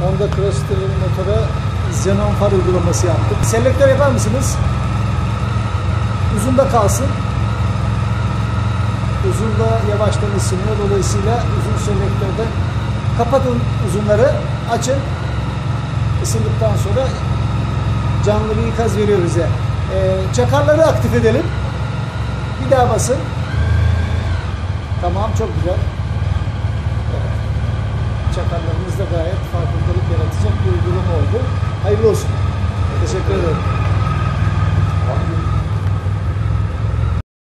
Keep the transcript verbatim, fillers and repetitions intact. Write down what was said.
Honda Crosstrek motora xenon far uygulaması yaptık. Selektör yapar mısınız? Uzunda kalsın. Uzunda yavaştan ısınıyor. Dolayısıyla uzun selektörde kapatın uzunları, açın. Isındıktan sonra canlı bir ikaz veriyor bize. Ee, çakarları aktif edelim. Bir daha basın. Tamam, çok güzel. Evet. Çakarlarımız da gayet farkındalık yaratacak bir uygulama oldu. Hayırlı olsun.